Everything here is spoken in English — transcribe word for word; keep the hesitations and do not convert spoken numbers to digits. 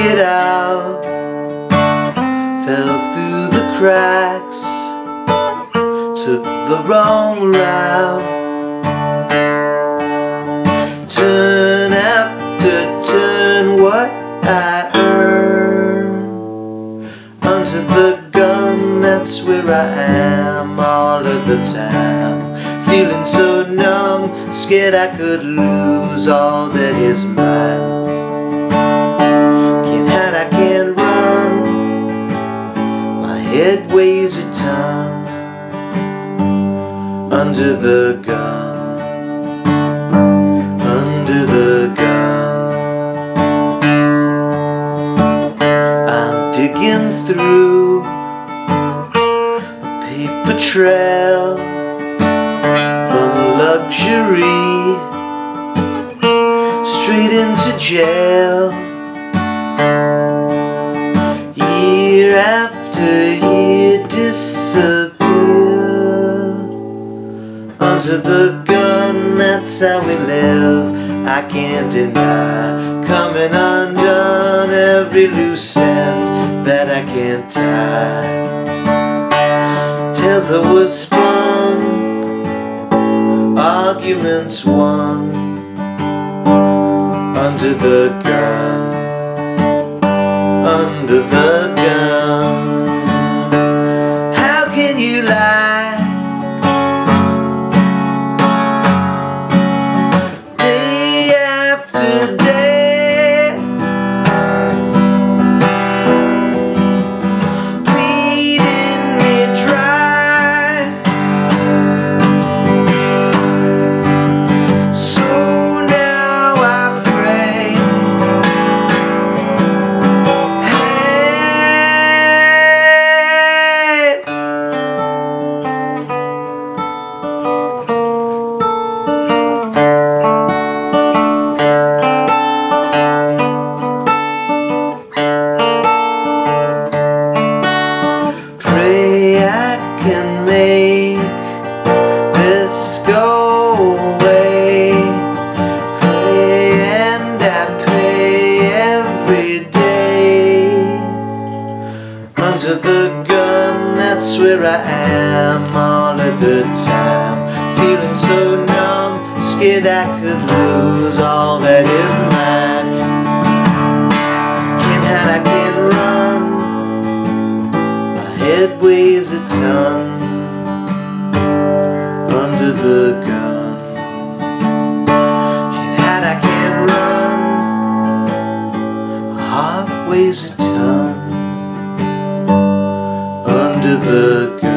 get out, fell through the cracks, took the wrong route. Turn after turn, what I earn under the gun, that's where I am all of the time. Feeling so numb, scared I could lose all that is mine. Can't hide, I can't run, my head weighs a ton under the gun. Under the gun, I'm digging through a paper trail from luxury straight into jail. Year after year disappear under the gun, that's how we live. I can't deny coming undone, every loose end that I can't tie. Tales that were spun, arguments won under the gun, under the gun. How can you lie? Today, bleeding me dry, so now I pray, can make this go away. Pray and I pray every day. Under the gun, that's where I am all of the time. Feeling so numb, scared I could lose all that is mine. Can't hide, I can't run, my head weighs a ton under the gun. Can't hide, I can't run, my heart weighs a ton under the gun.